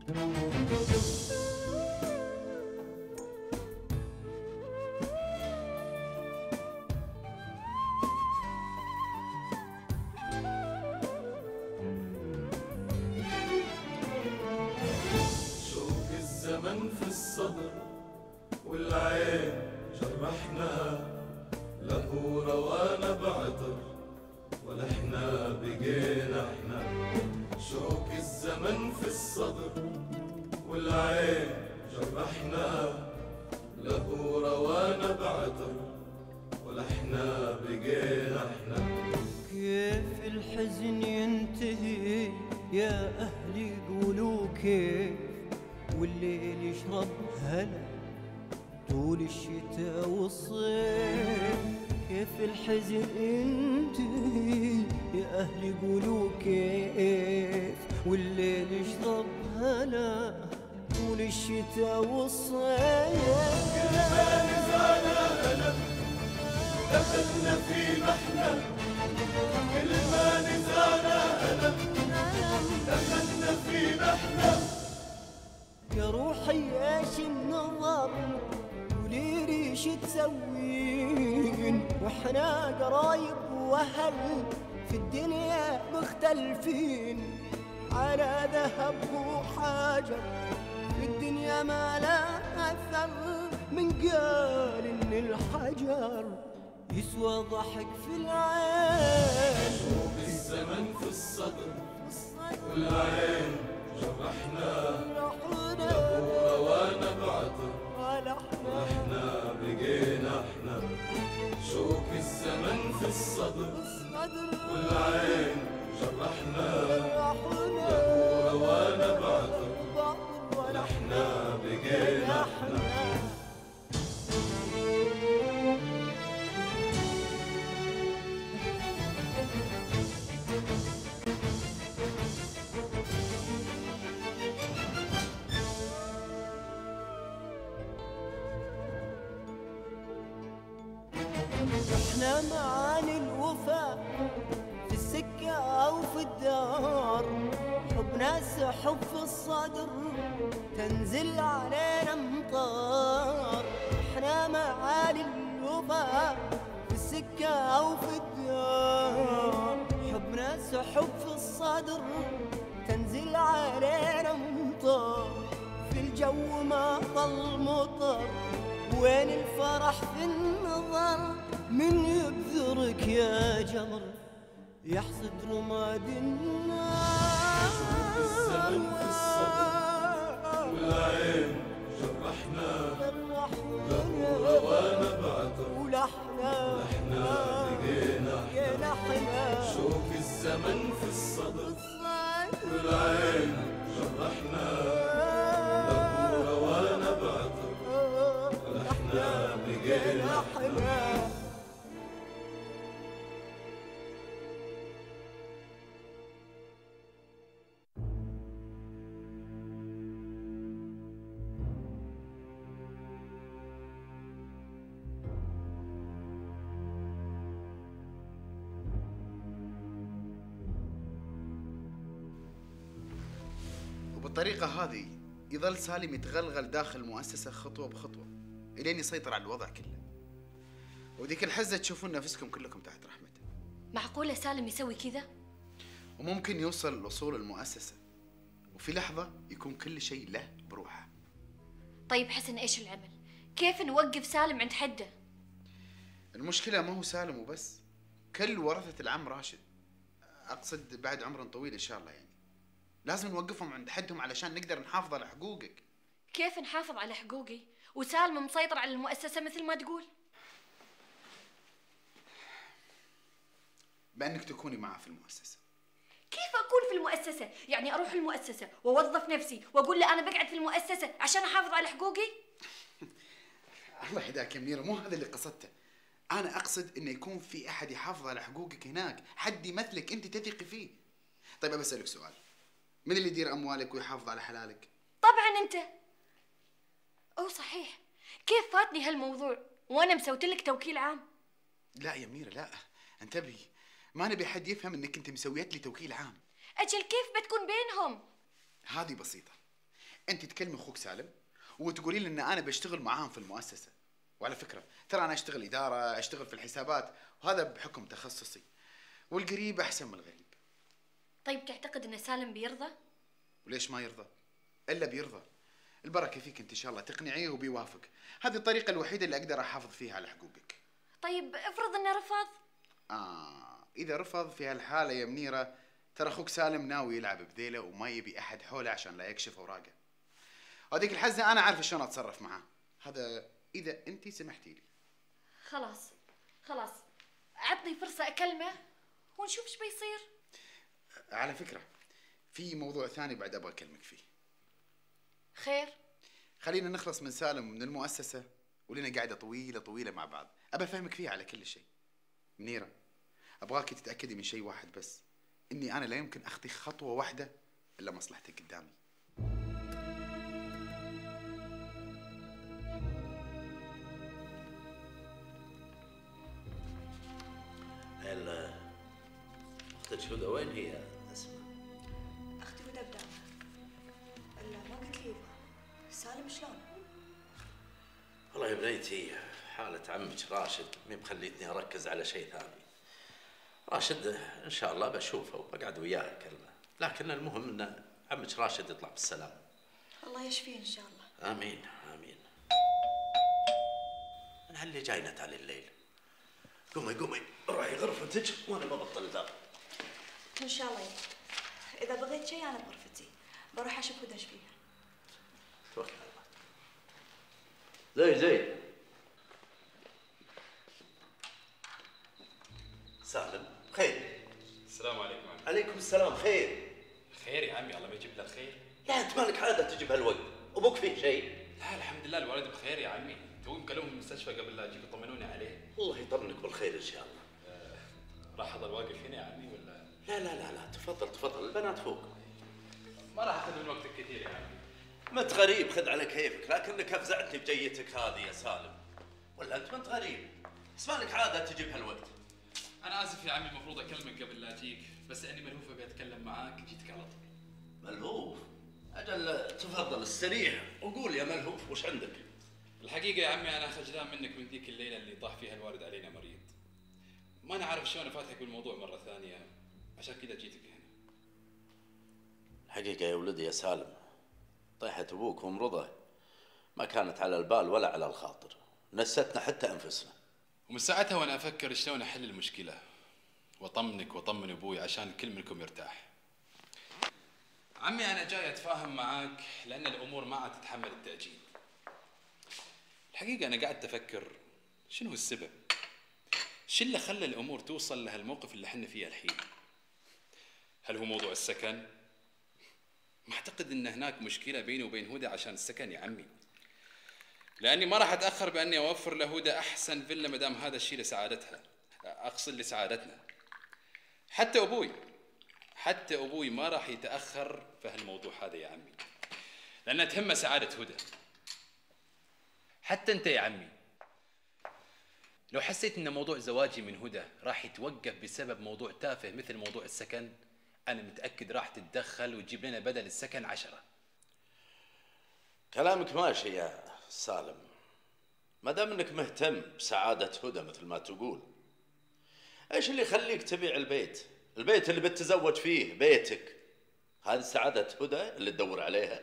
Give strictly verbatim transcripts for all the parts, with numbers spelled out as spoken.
الزمن في الصدر والعين جرحنا، له روانا بعطر ولا احنا بقينا احنا. شوك الزمن في الصدر والعين جرحنا، له روانا بعطر ولا احنا بقينا احنا. كيف الحزن ينتهي يا أهلي قولوا كيف، والليل يشرب هلا طول الشتاء والصيف. كيف الحزن ينتهي يا أهلي قولوا كيف، والليل يشرب هلا طول الشتاء والصيف. كل ما نزعنا ألم دخلنا في محنة، كل ما نزعنا ألم دخلنا في محنة. يا روحي ايش النظر قولي لي شو تسوين، واحنا قرايب واهل في الدنيا مختلفين. على ذهب وحجر في الدنيا ما لا اثر، من قال ان الحجر يسوى ضحك في العين. شوق الزمن في الصدر والعين جرحنا، له روانا بعطر ولا احنا بقينا احنا. شوك الزمن في الصدر والعين جرحنا، له روانا بعطر ولا احنا بقينا احنا. احنا معاني الوفا في السكة او في الدار، حبنا سحب في الصدر تنزل علينا امطار. احنا معاني الوفا في السكة او في الدار، حبنا سحب في الصدر تنزل علينا امطار. في الجو ما ظل مطر، وين الفرح في النظر، من يبذرك يا جمر يحصد رماد النار. شوق الزمن في الصدر والعين جرحنا، له روانا بعطر ولا احنا بقينا احنا. شوق الزمن في الصدر والعين جرحنا، له روانا بعطر ولا احنا بقينا احنا. وبالطريقة هذه يظل سالم يتغلغل داخل المؤسسة خطوة بخطوة إلين يسيطر على الوضع كله. وديك الحزة تشوفون نفسكم كلكم تحت رحمته. معقولة سالم يسوي كذا؟ وممكن يوصل لأصول المؤسسة وفي لحظة يكون كل شيء له بروحه. طيب حسن ايش العمل؟ كيف نوقف سالم عند حده؟ المشكلة ما هو سالم وبس، كل ورثة العم راشد، أقصد بعد عمر طويل إن شاء الله يعني. لازم نوقفهم عند حدهم علشان نقدر نحافظ على حقوقك. كيف نحافظ على حقوقي وسالم مسيطر على المؤسسة مثل ما تقول؟ بأنك تكوني معه في المؤسسة. كيف أكون في المؤسسة؟ يعني أروح المؤسسة وأوظف نفسي وأقول له أنا بقعد في المؤسسة عشان أحافظ على حقوقي؟ الله يهداك يا منيرة، مو هذا اللي قصدته. أنا أقصد إنه يكون في أحد يحافظ على حقوقك هناك، حد يمثلك أنت تثقي فيه. طيب أبسألك سؤال، من اللي يدير أموالك ويحافظ على حلالك؟ طبعا أنت. أو صحيح، كيف فاتني هالموضوع وأنا مسويت لك توكيل عام؟ لا يا منيرة لا، انتبهي، ما نبي حد يفهم إنك أنت مسويت لي توكيل عام. أجل كيف بتكون بينهم؟ هذه بسيطة، انت تكلمي اخوك سالم وتقولي له ان انا بشتغل معاهم في المؤسسه. وعلى فكره ترى انا اشتغل اداره، اشتغل في الحسابات، وهذا بحكم تخصصي، والقريب احسن من الغريب. طيب تعتقد ان سالم بيرضى؟ وليش ما يرضى؟ الا بيرضى. البركه فيك انت ان شاء الله، تقنعيه وبيوافق. هذه الطريقه الوحيده اللي اقدر احافظ فيها على حقوقك. طيب افرض انه رفض؟ اه اذا رفض في هالحاله يا منيره، ترى اخوك سالم ناوي يلعب بذيله وما يبي احد حوله عشان لا يكشف اوراقه. هذيك الحزه انا عارف شلون اتصرف معاه. هذا اذا انت سمحتي لي. خلاص خلاص، عطني فرصه اكلمه ونشوف ايش بيصير. على فكره في موضوع ثاني بعد ابغى اكلمك فيه. خير؟ خلينا نخلص من سالم ومن المؤسسه ولنا قاعده طويله طويله مع بعض، ابى افهمك فيها على كل شيء. منيره ابغاكي تتاكدي من شيء واحد بس، اني انا لا يمكن اخطي خطوه واحده الا مصلحتك قدامي. هلا اختك هدى وين هي اسماء؟ اختي هدى بدارها. الا ما قلت لي يبا سالم شلون؟ والله يا بنيتي حالة عمك راشد مي مخليتني اركز على شيء ثاني. راشد ان شاء الله بشوفه وبقعد وياه اكلمه، لكن المهم ان عمك راشد يطلع بالسلام. الله يشفيه ان شاء الله. امين امين. انا اللي جاينا تعالي الليل. قومي قومي روحي غرفتك وانا ببطل الباب. ان شاء الله يبا. اذا بغيت شيء انا بغرفتي بروح اشوف هدى ايش فيها. توكل على الله. زي زي سالم خير. السلام عليكم عمي. عليكم السلام. خير خير يا عمي، الله ما يجيب لنا الخير. لا انت مالك عاده تجي بهالوقت، ابوك فيه شيء؟ لا الحمد لله الوالد بخير يا عمي، توي مكلمهم من المستشفى قبل لا اجيك يطمنوني عليه. الله يطمنك بالخير ان شاء الله. آه راح اظل واقف هنا يا عمي ولا؟ لا لا لا لا تفضل تفضل، البنات فوق. ما راح اخذ من وقتك كثير يا عمي. مت غريب خذ على كيفك، لكنك افزعتني بجيتك هذه يا سالم. ولا انت مت غريب؟ بس مالك عاده تجي بهالوقت؟ انا اسف يا عمي، المفروض اكلمك قبل لا اجيك، بس لاني ملهوف ابي اتكلم معاك جيتك على طول. ملهوف؟ اجل تفضل استريح وقول يا ملهوف وش عندك؟ الحقيقه يا عمي انا خجلان منك من ذيك الليله اللي طاح فيها الوالد علينا مريض. ما انا عارف شلون افاتحك بالموضوع مره ثانيه، عشان كذا جيتك هنا. الحقيقه يا ولدي يا سالم، طيحة ابوك ومرضه ما كانت على البال ولا على الخاطر، نستنا حتى انفسنا. ومن ساعتها وانا افكر شلون احل المشكله واطمنك واطمن ابوي عشان كل منكم يرتاح. عمي انا جاي اتفاهم معاك لان الامور ما عاد تتحمل التاجيل. الحقيقه انا قاعد افكر شنو السبب؟ شو اللي خلى الامور توصل لهالموقف اللي احنا فيه الحين؟ هل هو موضوع السكن؟ ما اعتقد ان هناك مشكله بيني وبين هدى عشان السكن يا عمي، لاني ما راح اتاخر باني اوفر لهدى احسن فيلا ما دام هذا الشيء لسعادتها، اقصد لسعادتنا. حتى ابوي حتى ابوي ما راح يتاخر في هالموضوع هذا يا عمي، لانها تهمه سعاده هدى. حتى انت يا عمي لو حسيت ان موضوع زواجي من هدى راح يتوقف بسبب موضوع تافه مثل موضوع السكن، انا متاكد راح تتدخل وتجيب لنا بدل السكن عشرة. كلامك ماشي يا سالم، ما دام انك مهتم بسعاده هدى مثل ما تقول. ايش اللي يخليك تبيع البيت؟ البيت اللي بتتزوج فيه بيتك، هذه سعاده هدى اللي تدور عليها.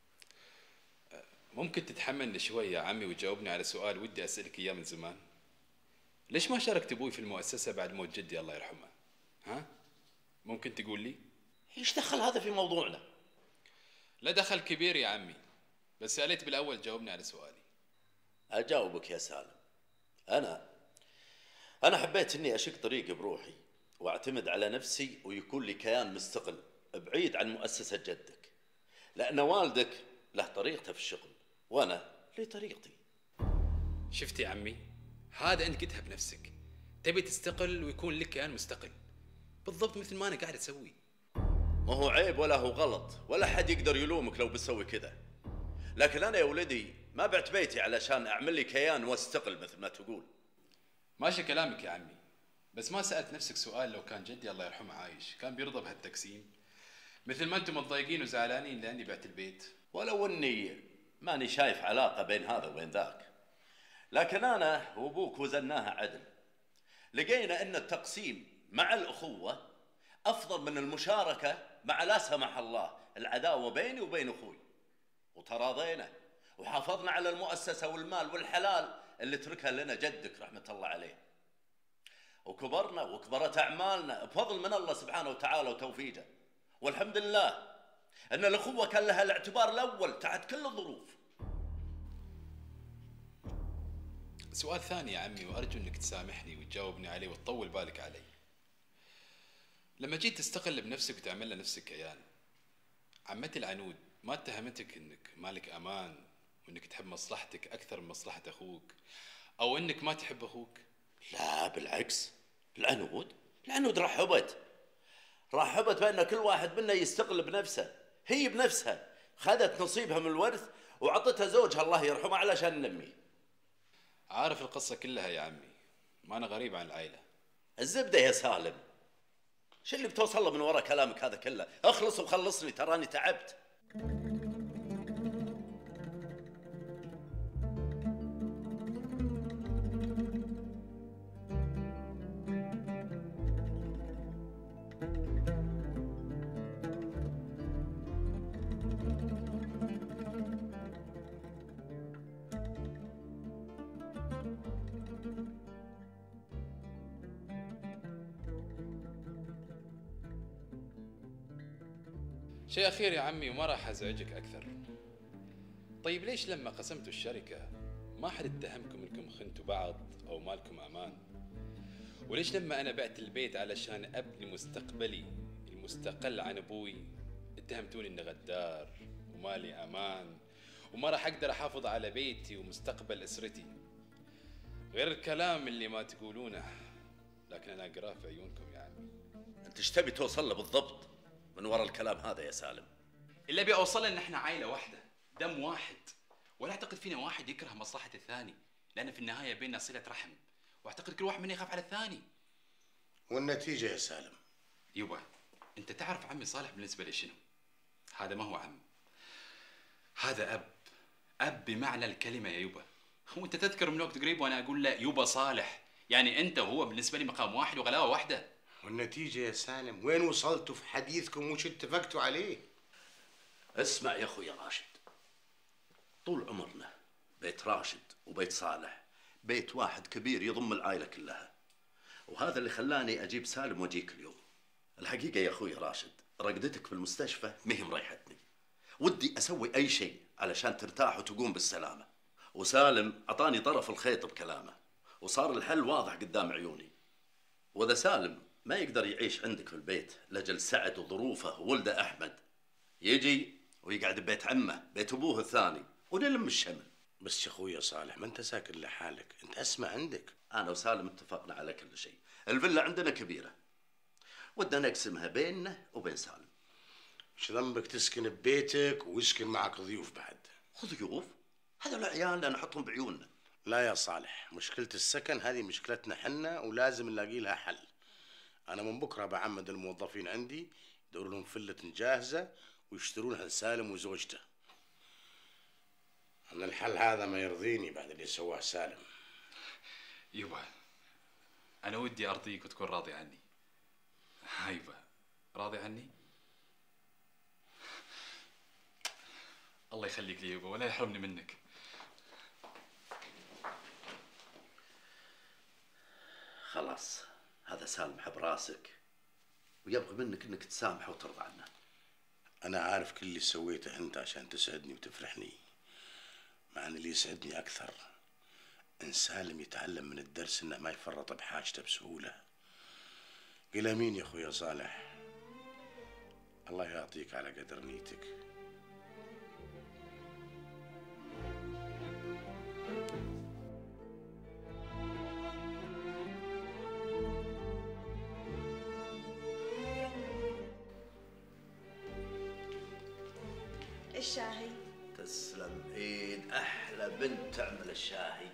ممكن تتحملني شوي يا عمي وتجاوبني على سؤال ودي اسالك اياه من زمان؟ ليش ما شاركت ابوي في المؤسسه بعد موت جدي الله يرحمه؟ ها؟ ممكن تقول لي؟ ايش دخل هذا في موضوعنا؟ لا دخل كبير يا عمي، بس يا ليت بالاول جاوبني على سؤالي. اجاوبك يا سالم. انا انا حبيت اني اشق طريقي بروحي واعتمد على نفسي ويكون لي كيان مستقل بعيد عن مؤسسه جدك، لان والدك له طريقته في الشغل وانا لي طريقتي. شفت يا عمي؟ هذا انت قلتها بنفسك، تبي تستقل ويكون لك كيان مستقل، بالضبط مثل ما انا قاعد اسوي. ما هو عيب ولا هو غلط، ولا حد يقدر يلومك لو بتسوي كذا، لكن انا يا ولدي ما بعت بيتي علشان اعمل لي كيان واستقل مثل ما تقول. ماشي كلامك يا عمي، بس ما سالت نفسك سؤال لو كان جدي الله يرحمه عايش كان بيرضى بهالتقسيم؟ مثل ما انتم متضايقين وزعلانين لاني بعت البيت. ولو اني ماني شايف علاقة بين هذا وبين ذاك، لكن انا وابوك وزناها عدل. لقينا ان التقسيم مع الاخوة افضل من المشاركة مع لا سمح الله العداوة بيني وبين اخوي، وتراضينا وحافظنا على المؤسسة والمال والحلال اللي تركها لنا جدك رحمة الله عليه، وكبرنا وكبرت أعمالنا بفضل من الله سبحانه وتعالى وتوفيقه. والحمد لله أن الأخوة كان لها الاعتبار الأول تحت كل الظروف. سؤال ثاني يا عمي، وأرجو أنك تسامحني وتجاوبني عليه وتطول بالك علي. لما جيت تستقل بنفسك وتعمل لها نفسك كيان، عمتي العنود ما اتهمتك أنك مالك أمان وأنك تحب مصلحتك أكثر من مصلحة أخوك، أو أنك ما تحب أخوك؟ لا بالعكس، العنود العنود رحبت رحبت بأن كل واحد منا يستقل بنفسه. هي بنفسها خذت نصيبها من الورث وعطتها زوجها الله يرحمه علشان نمي. عارف القصة كلها يا عمي، ما أنا غريب عن العائلة. الزبدة يا سالم، شو اللي بتوصل له من وراء كلامك هذا كله؟ اخلص وخلصني، تراني تعبت. شيء أخير يا عمي وما راح أزعجك أكثر. طيب ليش لما قسمتوا الشركة ما حد اتهمكم انكم خنتوا بعض أو مالكم أمان؟ وليش لما أنا بعت البيت علشان أبني مستقبلي المستقل عن أبوي اتهمتوني إني غدار ومالي أمان وما راح أقدر أحافظ على بيتي ومستقبل أسرتي؟ غير الكلام اللي ما تقولونه لكن أنا أقراه في عيونكم يا عمي. أنت ايش تبي توصل له بالضبط من وراء الكلام هذا يا سالم؟ اللي ابي اوصله ان احنا عائله واحده، دم واحد، ولا اعتقد فينا واحد يكره مصلحه الثاني، لان في النهايه بيننا صله رحم، واعتقد كل واحد منا يخاف على الثاني. والنتيجه يا سالم؟ يبا انت تعرف عمي صالح بالنسبه لي شنو؟ هذا ما هو عم، هذا اب، اب بمعنى الكلمه يا يبا. وانت تذكر من وقت قريب وانا اقول له يبا صالح، يعني انت وهو بالنسبه لي مقام واحد وغلاوه واحده. والنتيجة يا سالم وين وصلتوا في حديثكم وش اتفقتوا عليه؟ اسمع يا أخوي راشد، طول عمرنا بيت راشد وبيت صالح بيت واحد كبير يضم العائلة كلها، وهذا اللي خلاني أجيب سالم وأجيك اليوم. الحقيقة يا أخوي راشد، رقدتك في المستشفى مهي مريحتني، ودي أسوي أي شيء علشان ترتاح وتقوم بالسلامة، وسالم أعطاني طرف الخيط بكلامه وصار الحل واضح قدام عيوني. وإذا سالم ما يقدر يعيش عندك في البيت لأجل سعد وظروفه وولده أحمد، يجي ويقعد ببيت عمه بيت أبوه الثاني ونلم الشمل. بس يا أخوي صالح ما أنت ساكن لحالك، أنت أسمع عندك. أنا وسالم اتفقنا على كل شيء، الفيلا عندنا كبيرة ودنا نقسمها بيننا وبين سالم. مش ذنبك تسكن ببيتك ويسكن معك ضيوف بعد؟ ضيوف؟ هذول عيالنا نحطهم بعيوننا. لا يا صالح، مشكلة السكن هذه مشكلتنا حنا ولازم نلاقي لها حل. أنا من بكرة بعمد الموظفين عندي يدوروا لهم فلة جاهزة ويشترونها لسالم وزوجته. أنا الحل هذا ما يرضيني بعد اللي سواه سالم. يبا أنا ودي أرضيك وتكون راضي عني. هايبا راضي عني؟ الله يخليك لي يبا ولا يحرمني منك. خلاص هذا سالم حب راسك ويبغى منك انك تسامحه وترضى عنه. أنا عارف كل اللي سويته أنت عشان تسعدني وتفرحني، مع أن اللي يسعدني أكثر إن سالم يتعلم من الدرس إنه ما يفرط بحاجته بسهولة. قل أمين يا أخويا صالح، الله يعطيك على قدر نيتك. الشاهي. تسلم ايد احلى بنت تعمل الشاهي.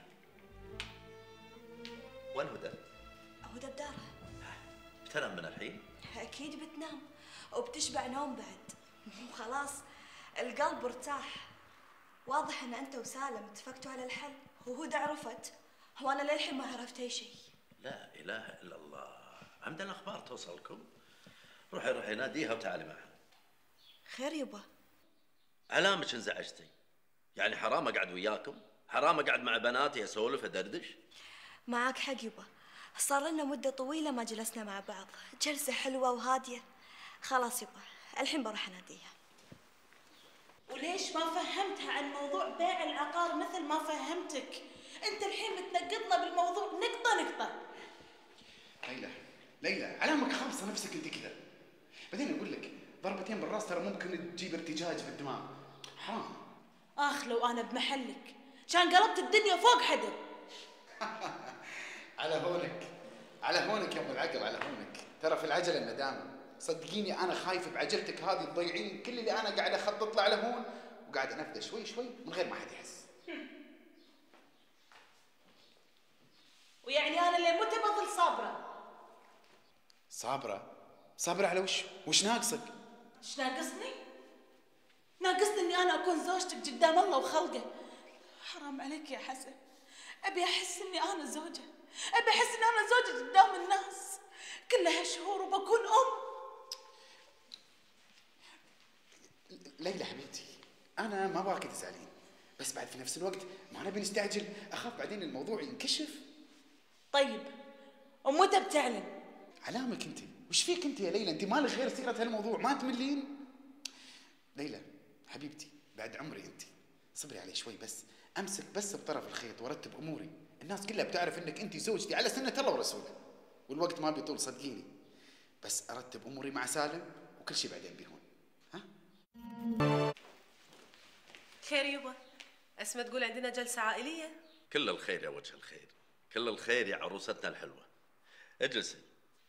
وين هدى؟ هدى بدارها. بتنام من الحين؟ اكيد بتنام، وبتشبع نوم بعد. وخلاص القلب ارتاح. واضح ان انت وسالم اتفقتوا على الحل وهدى عرفت، وانا للحين ما عرفت اي شيء. لا اله الا الله، عندنا اخبار توصلكم؟ روحي روحي ناديها وتعالي معها. خير يبا؟ علامك انزعجتي؟ يعني حرام اقعد وياكم؟ حرام اقعد مع بناتي اسولف ادردش؟ معاك حق يبا، صار لنا مدة طويلة ما جلسنا مع بعض، جلسة حلوة وهادية. خلاص يبا الحين بروح اناديها. وليش ما فهمتها عن موضوع بيع العقار مثل ما فهمتك؟ انت الحين متنقطنا بالموضوع نقطة نقطة. ليلى ليلى علامك خالصة نفسك انت كذا. بعدين اقول لك ضربتين بالراس ترى ممكن تجيب ارتجاج في الدماغ، حرام. اخ لو انا بمحلك كان قلبت الدنيا فوق حدر. على هونك على هونك يا ام العقل، على هونك. ترى في العجله الندامه، صدقيني انا خايف بعجلتك هذه تضيعين كل اللي انا قاعد اخطط له على هون، وقاعد انفذ شوي شوي من غير ما حد يحس. ويعني انا اللي متى بظل صابره؟ صابره؟ صابره على وش؟ وش ناقصك؟ ايش ناقصني؟ ناقصني اني انا اكون زوجتك قدام الله وخلقه. حرام عليك يا حسن، ابي احس اني انا زوجه، ابي احس اني انا زوجه قدام الناس كلها شهور وبكون ام. ليلى حبيبتي انا ما باكي تزعلين، بس بعد في نفس الوقت ما نبي نستعجل، اخاف بعدين الموضوع ينكشف. طيب ومتى بتعلن؟ علامك انت، وش فيك انت يا ليلى؟ انت مالك غير سيره هالموضوع، ما تملين؟ ليلى حبيبتي بعد عمري انت، صبري علي شوي بس، امسك بس بطرف الخيط وارتب اموري. الناس كلها بتعرف انك انت زوجتي على سنه الله ورسوله، والوقت ما بيطول صدقيني. بس ارتب اموري مع سالم وكل شيء بعدين بيهون. ها؟ خير يبا؟ اسمه تقول عندنا جلسه عائليه. كل الخير يا وجه الخير، كل الخير يا عروستنا الحلوه. اجلسي.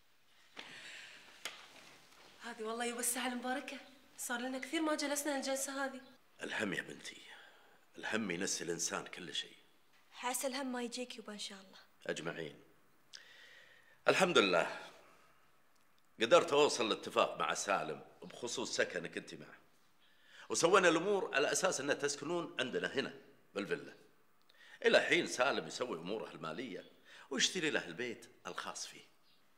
هذه والله يبا الساعه المباركه، صار لنا كثير ما جلسنا هالجلسه هذه. الهم يا بنتي، الهم ينسي الانسان كل شيء. حاسه الهم ما يجيك يبا ان شاء الله. اجمعين. الحمد لله قدرت اوصل لاتفاق مع سالم بخصوص سكنك انت معه، وسوينا الامور على اساس ان تسكنون عندنا هنا بالفيلا. الى حين سالم يسوي اموره الماليه ويشتري له البيت الخاص فيه.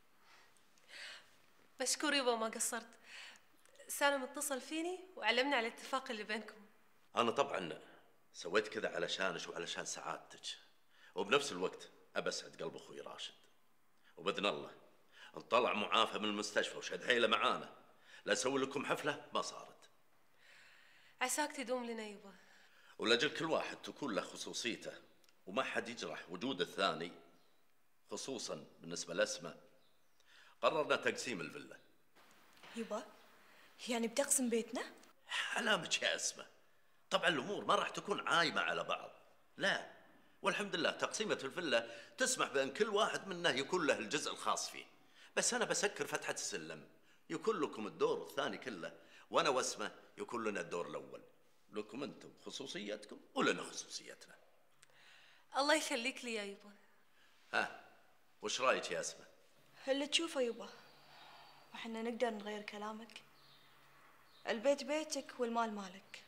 مشكور يبا ما قصرت. سالم اتصل فيني وعلمنا على الاتفاق اللي بينكم. انا طبعا سويت كذا علشانك وعلشان سعادتك، وبنفس الوقت ابى اسعد قلب اخوي راشد، وباذن الله نطلع معافى من المستشفى وشد حيله معانا، لا اسوي لكم حفله ما صارت. عساك تدوم لنا يبا. ولاجل كل واحد تكون له خصوصيته وما حد يجرح وجود الثاني، خصوصا بالنسبه لاسماء، قررنا تقسيم الفيلا. يبا يعني بتقسم بيتنا؟ علامك يا اسماء، طبعا الامور ما راح تكون عايمه على بعض، لا، والحمد لله تقسيمه الفيلا تسمح بان كل واحد منا يكون له الجزء الخاص فيه. بس انا بسكر فتحه السلم، يكون لكم الدور الثاني كله، وانا واسمه يكون لنا الدور الاول. لكم انتم خصوصيتكم ولنا خصوصيتنا. الله يخليك لي يا يبا. ها وش رايك يا اسماء؟ اللي تشوفه يبا، وحنا نقدر نغير كلامك. البيت بيتك والمال مالك.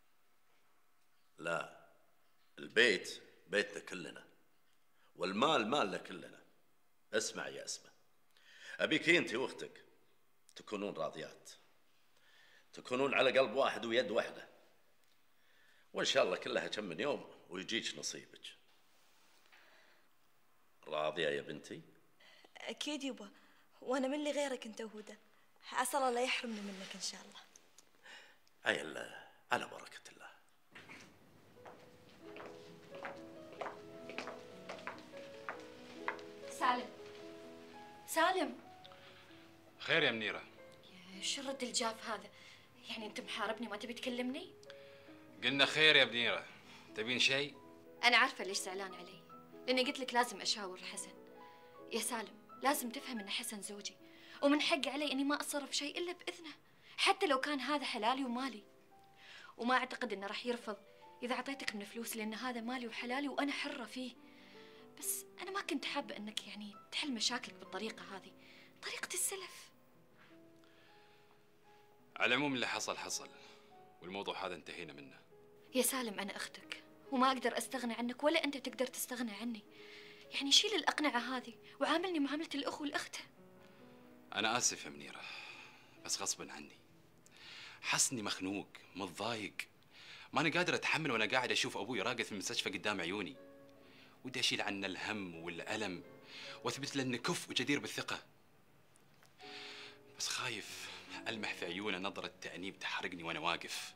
لا، البيت بيتنا كلنا والمال مالنا كلنا. اسمع يا اسماء، ابيك انت واختك تكونون راضيات، تكونون على قلب واحد ويد واحده، وان شاء الله كلها كم من يوم ويجيك نصيبك. راضيه يا بنتي؟ اكيد يبا، وانا من اللي غيرك انت وهدى، عسى الله لا يحرمني منك ان شاء الله. عيل على بركه الله. سالم سالم. خير يا منيره؟ شو الرد الجاف هذا؟ يعني انت محاربني ما تبي تكلمني؟ قلنا خير يا منيره، تبين شيء؟ انا عارفه ليش زعلان علي، لاني قلت لك لازم اشاور حسن. يا سالم لازم تفهم ان حسن زوجي، ومن حقي علي اني ما اتصرف شيء الا باذنه، حتى لو كان هذا حلالي ومالي. وما اعتقد انه راح يرفض اذا اعطيتك من فلوس، لان هذا مالي وحلالي وانا حره فيه. بس انا ما كنت حابه انك يعني تحل مشاكلك بالطريقه هذه، طريقه السلف. على العموم اللي حصل حصل، والموضوع هذا انتهينا منه. يا سالم أنا أختك وما أقدر أستغنى عنك ولا أنت تقدر تستغنى عني. يعني شيل الأقنعة هذه وعاملني معاملة الأخ والأخت. أنا آسف يا منيرة، بس غصبا عني. حاسس إني مخنوق متضايق، ماني قادر أتحمل وأنا قاعد أشوف أبوي راقد في المستشفى قدام عيوني. ودي أشيل عنه الهم والألم وأثبت له إنه كفء وجدير بالثقة، بس خايف ألمح في عيونه نظرة تأنيب تحرقني وأنا واقف.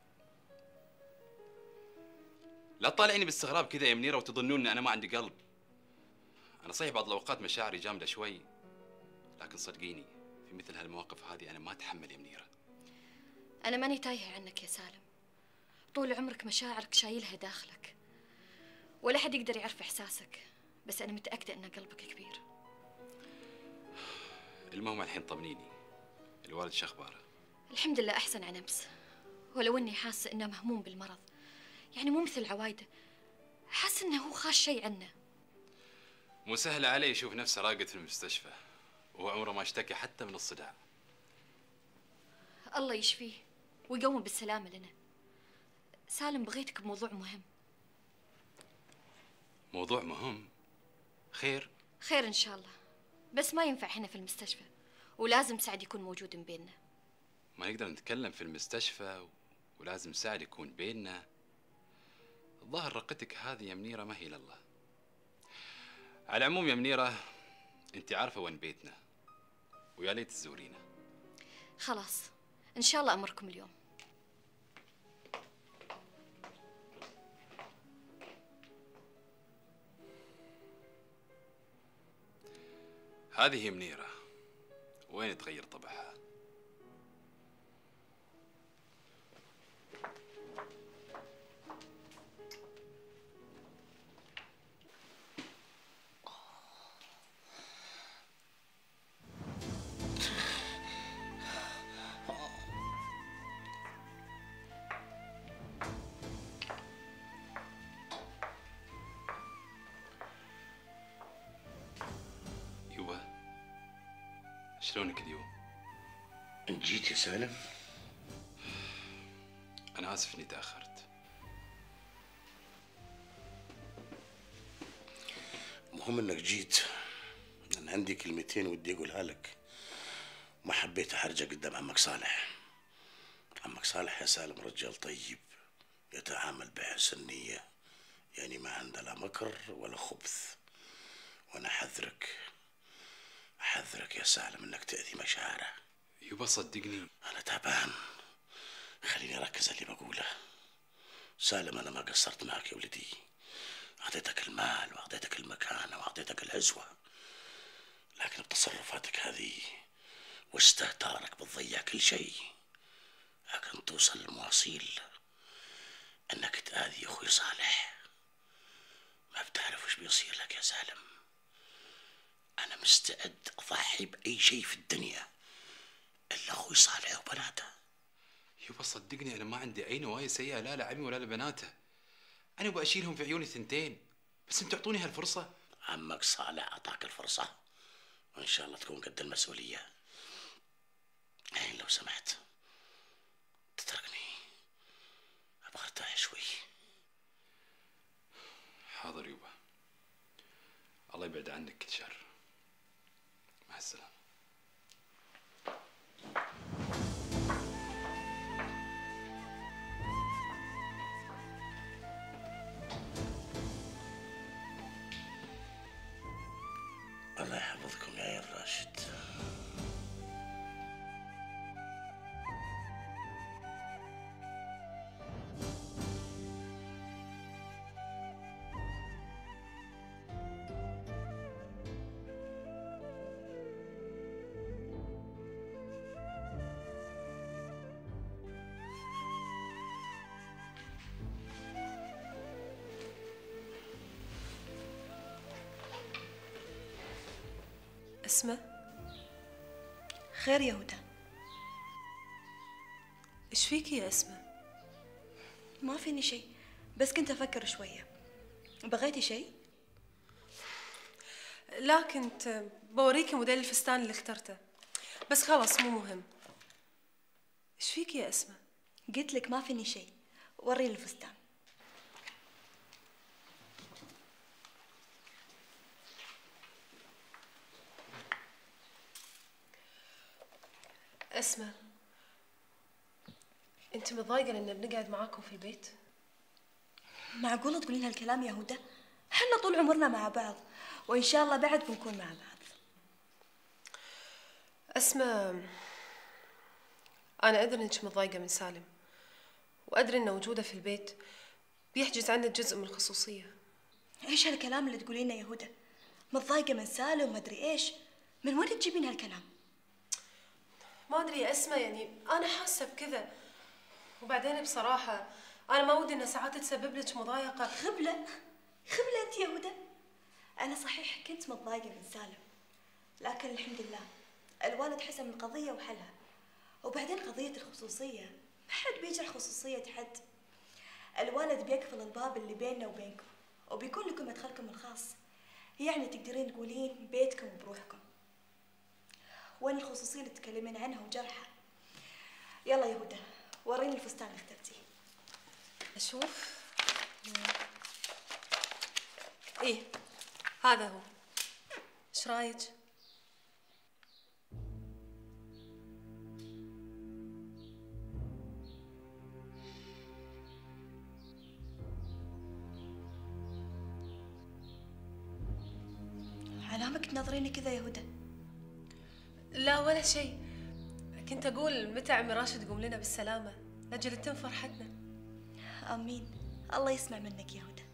لا تطالعني باستغراب كذا يا منيرة وتظنون إن أنا ما عندي قلب. أنا صحيح بعض الأوقات مشاعري جامدة شوي، لكن صدقيني في مثل هالمواقف هذه أنا ما أتحمل يا منيرة. أنا ماني تايهة عنك يا سالم، طول عمرك مشاعرك شايلها داخلك ولا حد يقدر يعرف إحساسك، بس أنا متأكدة أن قلبك كبير. المهم الحين طمنيني، الوالد شو أخباره؟ الحمد لله أحسن عن أمس، ولو إني حاسة إنه مهموم بالمرض، يعني مو مثل عوايده، حاسة إنه هو خاش شيء عنه. مو سهل عليه يشوف نفسه راقد في المستشفى وهو عمره ما اشتكى حتى من الصداع. الله يشفيه ويقوم بالسلامة لنا. سالم بغيتك بموضوع مهم. موضوع مهم؟ خير؟ خير إن شاء الله، بس ما ينفع هنا في المستشفى ولازم سعد يكون موجود بيننا. ما نقدر نتكلم في المستشفى ولازم سعد يكون بيننا؟ الظاهر رقتك هذه يا منيرة ما هي لله. على العموم يا منيرة انت عارفة وين بيتنا ويا ليت تزورينا. خلاص إن شاء الله أمركم اليوم. هذه منيرة وين تغير طبعها؟ شلونك اليوم؟ انت جيت يا سالم؟ أنا آسف إني تأخرت. مهم إنك جيت، لأن عندي كلمتين ودي أقولها لك، ما حبيت أحرجك قدام عمك صالح. عمك صالح يا سالم رجال طيب يتعامل بحسن نية، يعني ما عنده لا مكر ولا خبث، وأنا أحذرك أحذرك يا سالم إنك تأذي مشاعره. يبا صدقني أنا تعبان، خليني أركز على اللي بقوله. سالم أنا ما قصرت معك يا ولدي، أعطيتك المال وأعطيتك المكانة وأعطيتك العزوة، لكن بتصرفاتك هذه واستهتارك بتضيع كل شيء، لكن توصل لمواصيل أنك تآذي أخوي صالح. ما بتعرف وش بيصير لك يا سالم. أنا مستعد أضحي بأي شيء في الدنيا إلا أخوي صالح وبناته. يبا صدقني أنا ما عندي أي نوايا سيئة لا لعمي ولا لبناته، أنا أبغى أشيلهم في عيوني ثنتين، بس أنتوا تعطوني هالفرصة. عمك صالح أعطاك الفرصة وإن شاء الله تكون قد المسؤولية. الحين لو سمحت تتركني أبغى أرتاح شوي. حاضر يبا، الله يبعد عنك كل شر. مع السلامة. الله يحفظكم يا عيال راشد. اسماء، خير يا هدى؟ ايش فيكي يا اسماء؟ ما فيني شيء، بس كنت افكر شويه. بغيتي شيء؟ لا، كنت بوريكي موديل الفستان اللي اخترته، بس خلاص مو مهم. ايش فيك يا اسماء؟ قلت لك ما فيني شيء. وريني الفستان. اسماء، انت متضايقه لان بنقعد معاكم في البيت؟ معقولة تقولين هالكلام يا هدى؟ حنا طول عمرنا مع بعض، وإن شاء الله بعد بنكون مع بعض. اسماء، أنا أدري إنك متضايقة من سالم، وأدري إن وجوده في البيت بيحجز عنك جزء من الخصوصية. إيش هالكلام اللي تقولينه يا هدى؟ متضايقة من سالم وما أدري إيش، من وين تجيبين هالكلام؟ ما أدري يا اسماء، يعني أنا حاسة بكذا. وبعدين بصراحة أنا ما ودي إن ساعات تسبب لك مضايقة. خبلة؟ خبلة أنت يا هدى؟ أنا صحيح كنت متضايقة من سالم، لكن الحمد لله الوالد حسم القضية وحلها. وبعدين قضية الخصوصية ما حد بيجرح خصوصية حد. الوالد بيقفل الباب اللي بيننا وبينكم، وبيكون لكم مدخلكم الخاص، يعني تقدرين تقولين بيتكم وبروحكم. وين الخصوصية اللي تتكلمين عنها وجرحها؟ يلا يا هدى وريني الفستان اللي اخترتيه. أشوف. إيه هذا هو. إيش رايك؟ علامك تنظريني كذا يا هدى؟ لا ولا شيء، كنت أقول متى عمي راشد يقوم لنا بالسلامة لأجل تتم فرحتنا. آمين، الله يسمع منك يا هدى.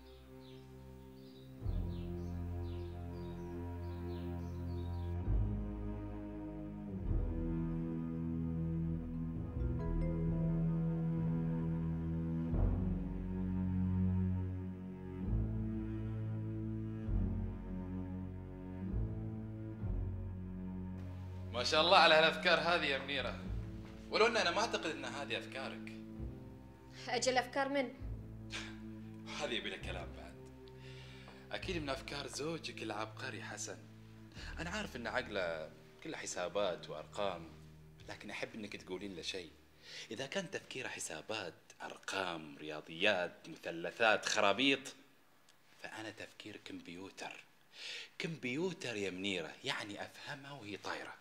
ما شاء الله على هالافكار هذه يا منيره، ولو ان انا ما اعتقد ان هذه افكارك. اجل افكار من؟ هذه بلا كلام بعد. اكيد من افكار زوجك العبقري حسن. انا عارف ان عقله كله حسابات وارقام، لكن احب انك تقولين له شيء. اذا كان تفكيره حسابات، ارقام، رياضيات، مثلثات، خرابيط، فانا تفكير كمبيوتر. كمبيوتر يا منيره، يعني افهمها وهي طايره.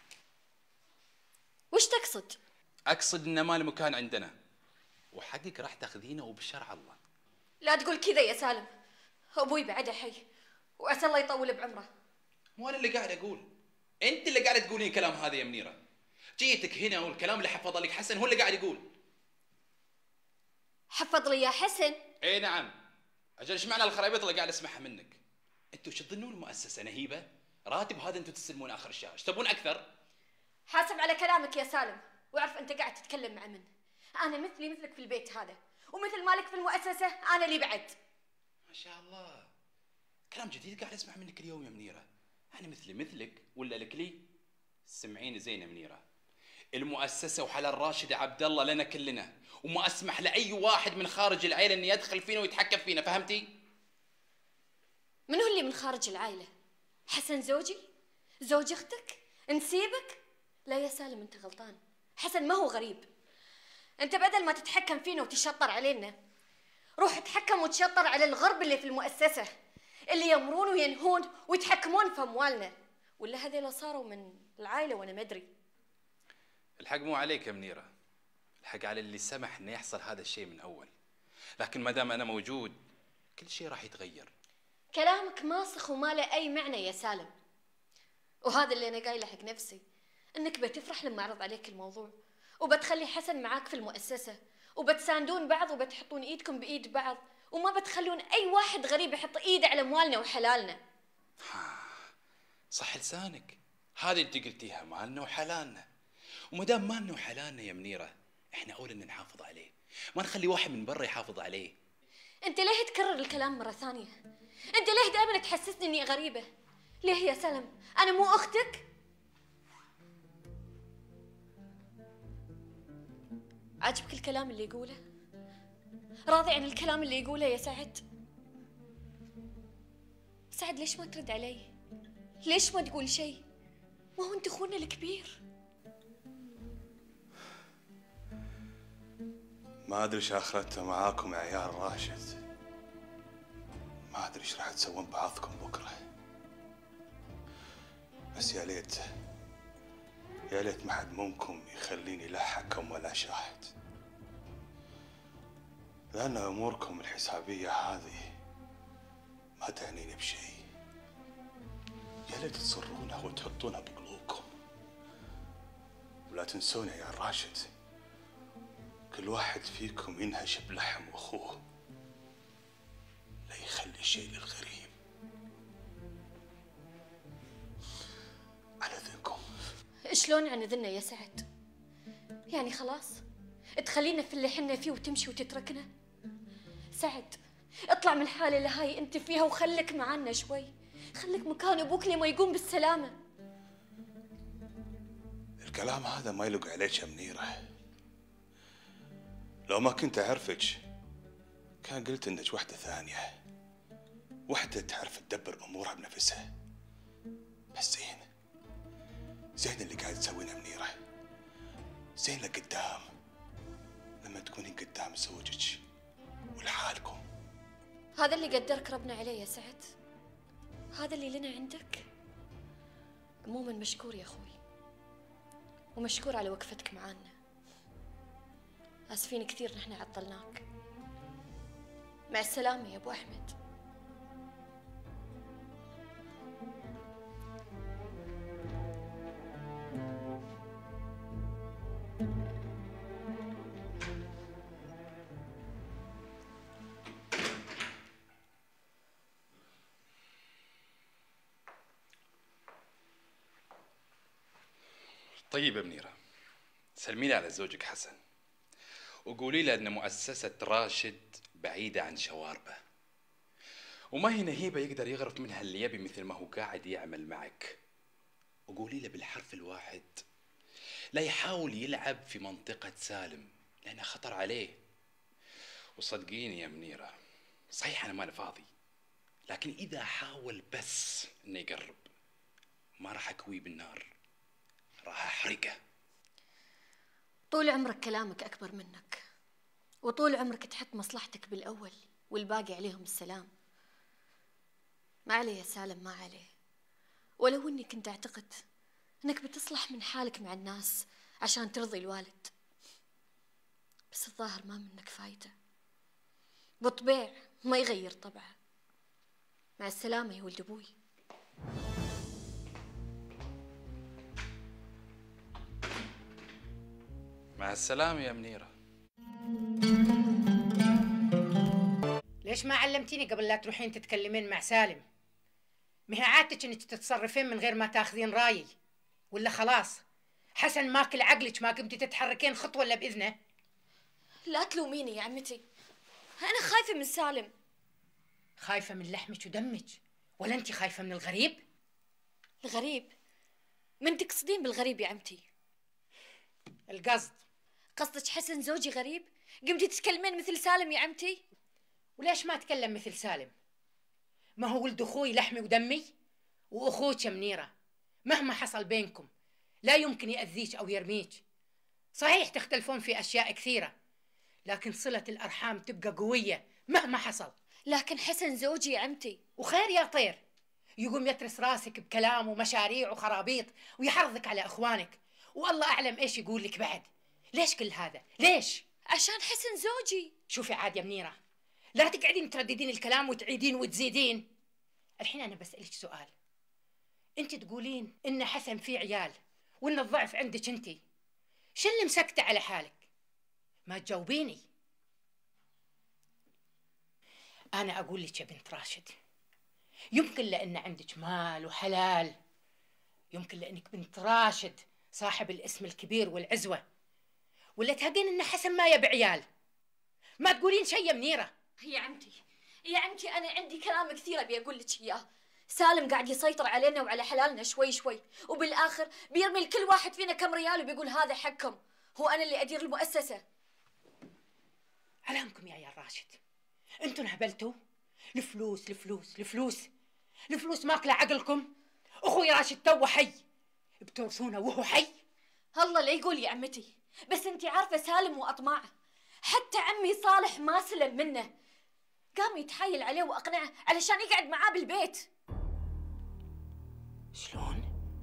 وش تقصد؟ اقصد انه ما له مكان عندنا، وحقك راح تاخذينه وبشرع الله. لا تقول كذا يا سالم، ابوي بعده حي وعسى الله يطول بعمره. مو انا اللي قاعد اقول، انت اللي قاعده تقولين كلام هذا يا منيره. جيتك هنا والكلام اللي حفظه لك حسن هو اللي قاعد يقول. حفظ لي يا حسن؟ اي نعم. اجل ايش معنى الخرابيط اللي قاعد اسمعها منك؟ انتوا شو تظنون المؤسسه نهيبه؟ راتب هذا انتوا تستلمون اخر الشهر، ايش تبون اكثر؟ حاسب على كلامك يا سالم، واعرف انت قاعد تتكلم مع من. انا مثلي مثلك في البيت هذا، ومثل مالك في المؤسسه انا اللي بعد. ما شاء الله، كلام جديد قاعد اسمع منك اليوم يا منيره. انا مثلي مثلك ولا لك لي؟ سمعيني زين يا منيره، المؤسسه وحلال راشد عبد الله لنا كلنا، وما اسمح لاي واحد من خارج العائله انه يدخل فينا ويتحكم فينا، فهمتي؟ من هو اللي من خارج العائله؟ حسن زوجي؟ زوج اختك؟ نسيبك؟ لا يا سالم انت غلطان، حسن ما هو غريب. انت بدل ما تتحكم فينا وتشطر علينا، روح اتحكم وتشطر على الغرب اللي في المؤسسه، اللي يمرون وينهون ويتحكمون في اموالنا. ولا هذول صاروا من العائله وانا ما ادري. الحق مو عليك يا منيره، الحق على اللي سمح انه يحصل هذا الشيء من اول. لكن ما دام انا موجود كل شيء راح يتغير. كلامك ماسخ وما له اي معنى يا سالم. وهذا اللي انا قايله حق نفسي، انك بتفرح لما اعرض عليك الموضوع، وبتخلي حسن معاك في المؤسسه، وبتساندون بعض وبتحطون ايدكم بايد بعض، وما بتخلون اي واحد غريب يحط ايده على اموالنا وحلالنا. صح لسانك، هذه انت قلتيها، مالنا وحلالنا. وما دام مالنا وحلالنا يا منيره، احنا اولى ان نحافظ عليه، ما نخلي واحد من برا يحافظ عليه. انت ليه تكرر الكلام مره ثانيه؟ انت ليه دائما تحسسني اني غريبه؟ ليه يا سلم؟ انا مو اختك؟ عاجبك الكلام اللي يقوله؟ راضي عن الكلام اللي يقوله يا سعد؟ سعد ليش ما ترد علي؟ ليش ما تقول شيء؟ ما هو انت اخونا الكبير. ما ادري ايش اخرتها معاكم يا عيال راشد، ما ادري ايش راح تسوون بعضكم بكره، بس يا ليت يا ليت ما حد منكم يخليني لا حكم ولا شاهد، لأن أموركم الحسابية هذه ما تعنيني بشيء. يا ليت تصرونها وتحطونها بقلوبكم، ولا تنسون يا راشد كل واحد فيكم ينهش بلحم أخوه، لا يخلي شيء للغريب. على ذنكم. شلون عن ذننا يا سعد؟ يعني خلاص تخلينا في اللي حنا فيه وتمشي وتتركنا؟ سعد اطلع من الحالة اللي هاي انت فيها وخليك معنا شوي، خليك مكان ابوك لما يقوم بالسلامة. الكلام هذا ما يلق عليك يا منيرة، لو ما كنت أعرفك كان قلت إنك وحدة ثانية، وحدة تعرف تدبر أمورها بنفسها. بس زين زين اللي قاعد تسوينه منيرة، زين لقدام لما تكونين قدام زوجك ولحالكم. هذا اللي قدرك ربنا عليه يا سعد، هذا اللي لنا عندك. عموما مشكور يا اخوي، ومشكور على وقفتك معانا. اسفين كثير نحن عطلناك. مع السلامة يا ابو احمد. طيب يا منيرة، سلمي لي على زوجك حسن وقولي له ان مؤسسة راشد بعيدة عن شواربه، وما هي نهيبة يقدر يغرف منها اللي يبي مثل ما هو قاعد يعمل معك. وقولي له بالحرف الواحد لا يحاول يلعب في منطقة سالم لأنه خطر عليه. وصدقيني يا منيرة، صحيح أنا ماني فاضي، لكن إذا حاول بس إنه يقرب ما راح أكويه بالنار، راح أحرقه. طول عمرك كلامك أكبر منك، وطول عمرك تحط مصلحتك بالأول والباقي عليهم السلام. ما عليه يا سالم، ما عليه. ولو إني كنت أعتقد إنك بتصلح من حالك مع الناس عشان ترضي الوالد، بس الظاهر ما منك فايدة. بطبيع ما يغير طبعه. مع السلامة يا ولد أبوي. مع السلامة يا منيرة. ليش ما علمتيني قبل لا تروحين تتكلمين مع سالم؟ مهي عادتك انك تتصرفين من غير ما تاخذين رايي، ولا خلاص حسن ماكل عقلك ما قمتي تتحركين خطوه الا باذنه؟ لا تلوميني يا عمتي، انا خايفه من سالم. خايفه من لحمك ودمك ولا انت خايفه من الغريب؟ الغريب؟ من تقصدين بالغريب يا عمتي؟ القصد قصدك حسن زوجي غريب؟ قمتي تتكلمين مثل سالم يا عمتي؟ وليش ما اتكلم مثل سالم؟ ما هو ولد اخوي لحمي ودمي، واخوك يا منيره مهما حصل بينكم لا يمكن يأذيك او يرميك. صحيح تختلفون في اشياء كثيره، لكن صله الارحام تبقى قويه مهما حصل. لكن حسن زوجي يا عمتي. وخير يا طير، يقوم يترس راسك بكلام ومشاريع وخرابيط ويحرضك على اخوانك، والله اعلم ايش يقول لك بعد. ليش كل هذا؟ ليش؟ عشان حسن زوجي. شوفي عاد يا منيره، لا تقعدين ترددين الكلام وتعيدين وتزيدين. الحين انا بسألك سؤال، انت تقولين ان حسن فيه عيال وان الضعف عندك انت، شو اللي مسكته على حالك؟ ما تجاوبيني. انا اقول لك يا بنت راشد، يمكن لان عندك مال وحلال، يمكن لانك بنت راشد صاحب الاسم الكبير والعزوه، ولا تهقين ان حسن ما يبي عيال. ما تقولين شيء يا منيره. يا عمتي يا عمتي انا عندي كلام كثير ابي اقول لك اياه. سالم قاعد يسيطر علينا وعلى حلالنا شوي شوي، وبالاخر بيرمي لكل واحد فينا كم ريال وبيقول هذا حقكم. هو انا اللي ادير المؤسسه. علامكم يا عيال راشد، انتوا انهبلتوا. الفلوس الفلوس الفلوس الفلوس ماكله عقلكم. اخوي راشد تو حي، بتورثونه وهو حي. الله لا يقول يا عمتي، بس انت عارفه سالم واطماعه. حتى عمي صالح ما سلم منه، قام يتحايل عليه واقنعه علشان يقعد معاه بالبيت. شلون؟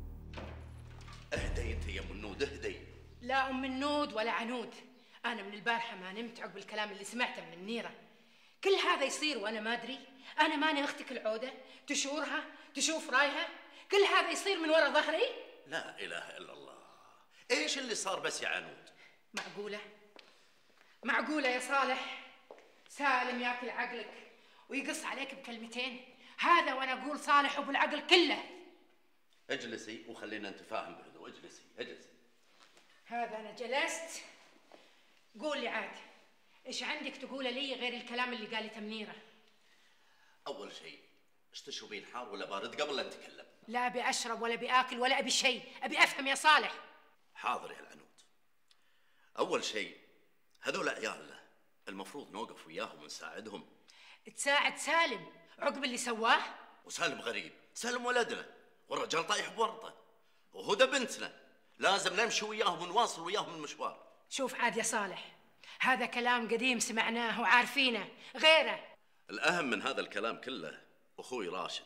اهدي انت يا ام النود، اهدي. لا ام النود ولا عنود، انا من البارحه ما نمت عقب الكلام اللي سمعته من منيره. كل هذا يصير وانا ما ادري؟ انا ماني اختك العوده تشورها تشوف رايها؟ كل هذا يصير من وراء ظهري؟ لا اله الا الله، ايش اللي صار بس يا عنود؟ معقوله؟ معقوله يا صالح سالم ياكل عقلك ويقص عليك بكلمتين؟ هذا وانا اقول صالح ابو العقل كله. اجلسي وخلينا نتفاهم بهدوء، اجلسي اجلسي. هذا انا جلست. قول لي عاد ايش عندك تقوله لي غير الكلام اللي قالته منيره؟ اول شيء ايش تشربين، حار ولا بارد قبل لا نتكلم؟ لا ابي اشرب ولا ابي اكل ولا ابي شيء، ابي افهم يا صالح. حاضر يا العنود. اول شيء هذول عيالنا المفروض نوقف وياهم ونساعدهم. تساعد سالم عقب اللي سواه؟ وسالم غريب، سالم ولدنا والرجال طايح بورطه، وهدى بنتنا، لازم نمشي وياهم ونواصل وياهم المشوار. شوف عاد يا صالح، هذا كلام قديم سمعناه وعارفينه، غيره. الأهم من هذا الكلام كله أخوي راشد.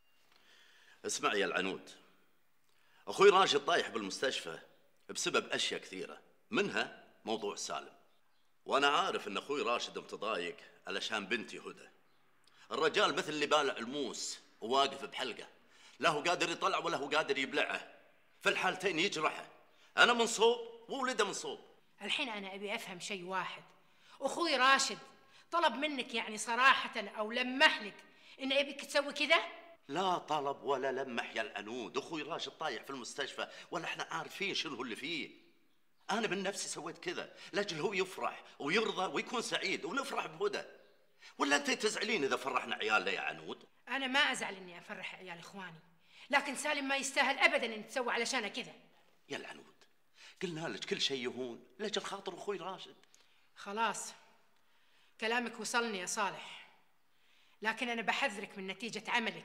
اسمع يا العنود، أخوي راشد طايح بالمستشفى بسبب أشياء كثيرة، منها موضوع سالم. وأنا عارف أن أخوي راشد متضايق علشان بنتي هدى. الرجال مثل اللي بالع الموس وواقف بحلقة، لا هو قادر يطلع ولا هو قادر يبلعه، في الحالتين يجرحه. أنا من صوب وولده من صوب. الحين أنا أبي أفهم شيء واحد، أخوي راشد طلب منك يعني صراحة أو لمح لك إن أبيك تسوي كذا؟ لا طلب ولا لمح يا العنود، أخوي راشد طايح في المستشفى ولا احنا عارفين شنو هو اللي فيه. أنا من نفسي سويت كذا لأجل هو يفرح ويرضى ويكون سعيد ونفرح بهدى. ولا أنت تزعلين إذا فرحنا عيالنا يا عنود؟ أنا ما أزعل إني أفرح عيال إخواني، لكن سالم ما يستاهل أبداً إن تسوي علشانه كذا. يا العنود قلنا لك كل شيء يهون لأجل خاطر أخوي راشد. خلاص كلامك وصلني يا صالح، لكن أنا بحذرك من نتيجة عملك.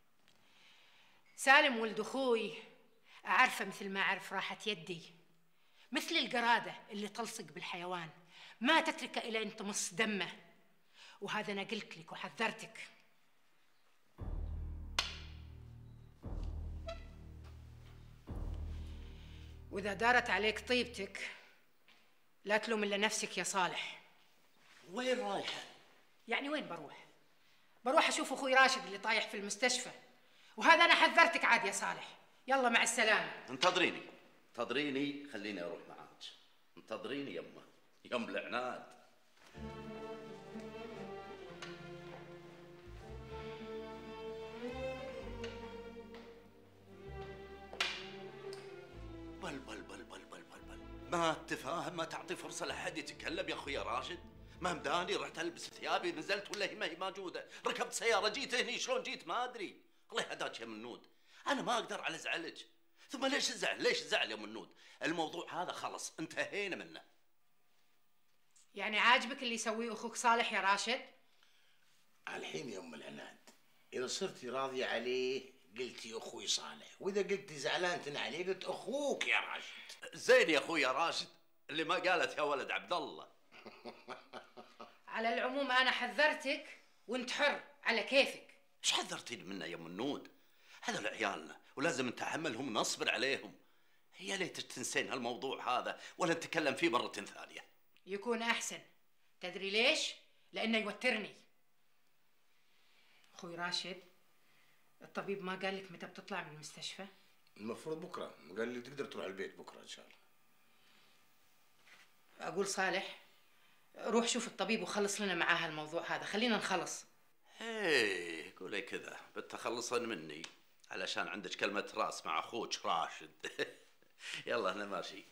سالم ولد أخوي أعرفه مثل ما أعرف راحة يدي، مثل القرادة اللي تلصق بالحيوان ما تتركه إلى أن تمص دمه، وهذا أنا قلت لك وحذرتك. وإذا دارت عليك طيبتك لا تلوم إلا نفسك يا صالح. وين رايحة؟ يعني وين بروح؟ بروح أشوف أخوي راشد اللي طايح في المستشفى، وهذا أنا حذرتك عاد يا صالح. يلا مع السلامة. انتظريني انتظريني خليني أروح معاك. انتظريني يمه يم العناد. بل بل بل بل بل بل بل ما تفاهم، ما تعطي فرصة لأحد يتكلم يا أخوي راشد. ما مداني رحت ألبس ثيابي نزلت ولا هي ما هي موجودة، ركبت سيارة جيت هني، شلون جيت ما أدري. الله يهداك يا منود، أنا ما أقدر على زعلك. ثم ليش الزعل؟ ليش الزعل يا منود؟ الموضوع هذا خلص انتهينا منه. يعني عاجبك اللي يسويه أخوك صالح يا راشد؟ الحين يا أم العناد إذا صرتي راضية عليه قلتي أخوي صالح، وإذا قلتي زعلانة عليه قلت أخوك يا راشد. زين يا أخوي يا راشد اللي ما قالت يا ولد عبد الله. على العموم أنا حذرتك وأنت حر على كيفك. إيش حذرتيني منه يا منود؟ هذول عيالنا ولازم نتحملهم ونصبر عليهم. يا ليتك تنسين هالموضوع هذا ولا نتكلم فيه مرة ثانية. يكون أحسن. تدري ليش؟ لأنه يوترني. أخوي راشد الطبيب ما قال لك متى بتطلع من المستشفى؟ المفروض بكرة، قال لي تقدر تروح البيت بكرة إن شاء الله. أقول صالح روح شوف الطبيب وخلص لنا معاه الموضوع هذا، خلينا نخلص. ايه قولي كذا بتخلصن مني علشان عندك كلمة راس مع أخوك راشد. يلا أنا ماشي.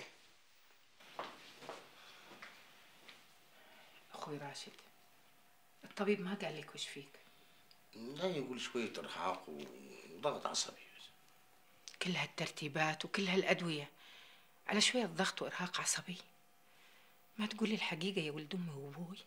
أخوي راشد الطبيب ما قال لك وش فيك؟ لا يقول شوية إرهاق وضغط عصبي. كل هالترتيبات وكل هالأدوية على شوية ضغط وإرهاق عصبي؟ ما تقولي الحقيقة يا ولد أمي وأبوي؟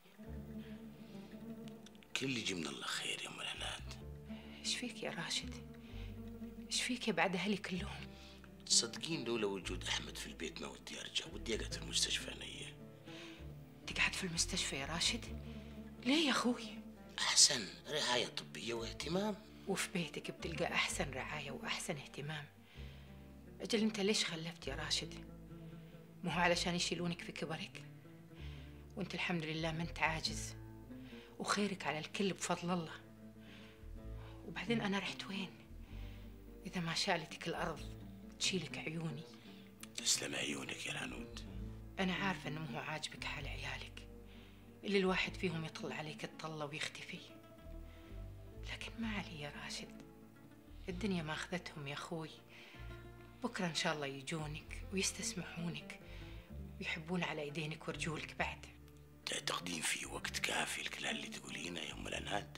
كل يجي من الله خير يا أم العناد. إيش فيك يا راشد؟ إيش فيك يا بعد أهلي كلهم؟ تصدقين لولا وجود أحمد في البيت ما ودي أرجع، ودي أقعد في المستشفى أنا. تقعد في المستشفى يا راشد؟ ليه يا أخوي؟ أحسن رعاية طبية واهتمام. وفي بيتك بتلقى أحسن رعاية وأحسن اهتمام. أجل أنت ليش خلفت يا راشد؟ مو هو علشان يشيلونك في كبرك؟ وأنت الحمد لله ما أنت عاجز، وخيرك على الكل بفضل الله. وبعدين أنا رحت وين إذا ما شالتك الأرض تشيلك عيوني؟ تسلم عيونك يا العنود. أنا عارفة إنه مو عاجبك حال عيالك اللي الواحد فيهم يطل عليك الطلة ويختفي، لكن ما علي يا راشد، الدنيا ما أخذتهم يا أخوي. بكرة إن شاء الله يجونك ويستسمحونك ويحبون على إيدينك ورجولك بعد. تعتقدين في وقت كافي لكل اللي تقولينه يا أم الأنهاد؟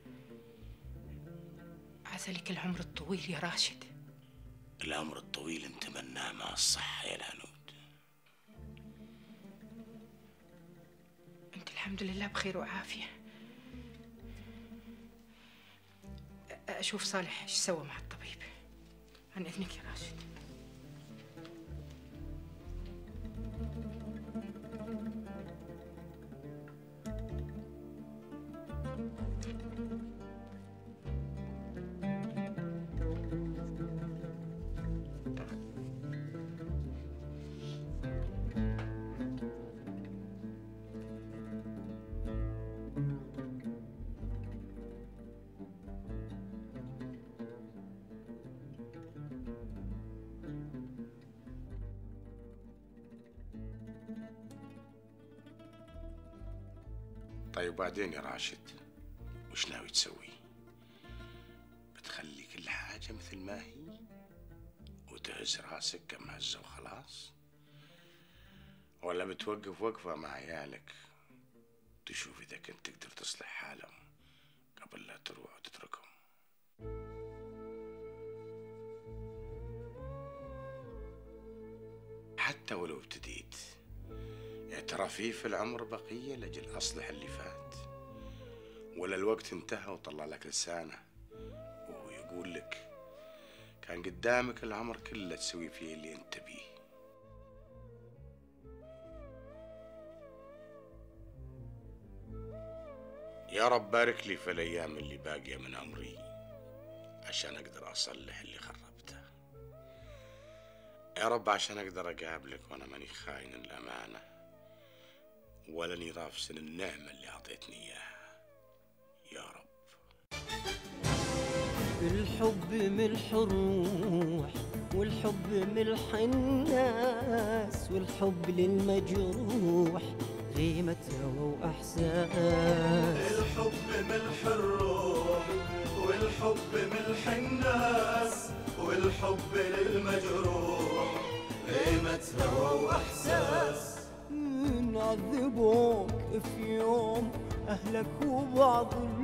عسلك العمر الطويل يا راشد. العمر الطويل نتمناه مع الصحة يا العنود. أنت الحمد لله بخير وعافية. أشوف صالح إيش سوى مع الطبيب. عن إذنك يا راشد. طيب وبعدين يا راشد وش ناوي تسوي؟ بتخلي كل حاجة مثل ما هي وتهز راسك كم هزة وخلاص؟ ولا بتوقف وقفة مع عيالك تشوف إذا كنت تقدر تصلح حالهم قبل لا تروح وتتركهم؟ حتى ولو ابتديت يا ترى في في العمر بقية لأجل أصلح اللي فات، ولا الوقت انتهى وطلع لك لسانه وهو يقول لك كان قدامك العمر كله تسوي فيه اللي انت بيه؟ يا رب بارك لي في الأيام اللي باقية من عمري عشان أقدر أصلح اللي خربته. يا رب عشان أقدر أقابلك وأنا ماني خاين الأمانة ولاني رافسن النعمة اللي أعطيتني إياها يا رب. الحب ملح الروح والحب ملح الناس والحب للمجروح غيمة هوى وأحساس. الحب ملح الروح والحب ملح الناس والحب للمجروح غيمة هوى وأحساس. نعذبوك في يوم أهلك وبعض